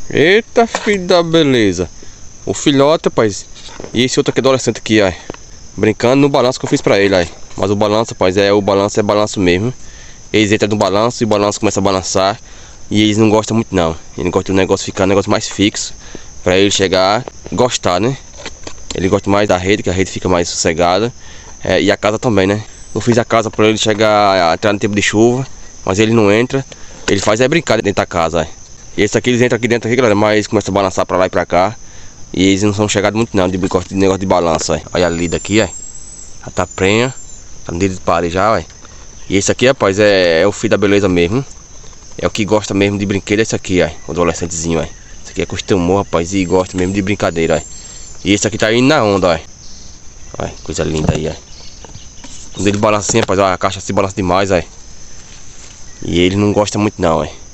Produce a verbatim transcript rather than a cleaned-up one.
Eita, filho da beleza. O filhote, rapaz. E esse outro aqui adolescente aqui, ó. Brincando no balanço que eu fiz pra ele, ó. Mas o balanço, rapaz, é o balanço é balanço mesmo. Eles entram no balanço e o balanço começa a balançar. E eles não gostam muito não. Eles gostam do negócio ficar um negócio mais fixo. Pra ele chegar, gostar, né? Ele gosta mais da rede, que a rede fica mais sossegada. É, e a casa também, né? Eu fiz a casa pra ele chegar a entrar no tempo de chuva. Mas ele não entra. Ele faz é brincar dentro da casa, ó. E esse aqui, eles entram aqui dentro aqui, galera, mas eles começam a balançar pra lá e pra cá. E eles não são chegados muito não, de negócio de balanço, ó. Olha a lida aqui, ó. Já tá prenha. Tá no dedo de pare já, ó. E esse aqui, rapaz, é, é o filho da beleza mesmo. É o que gosta mesmo de brinquedo, esse aqui, ó. O adolescentezinho, ó. Esse aqui acostumou, rapaz, e gosta mesmo de brincadeira, ó. E esse aqui tá indo na onda, ó. Olha, coisa linda aí, ó. Quando ele balança assim, rapaz, ó, a caixa se balança demais, ó. E ele não gosta muito não, ó.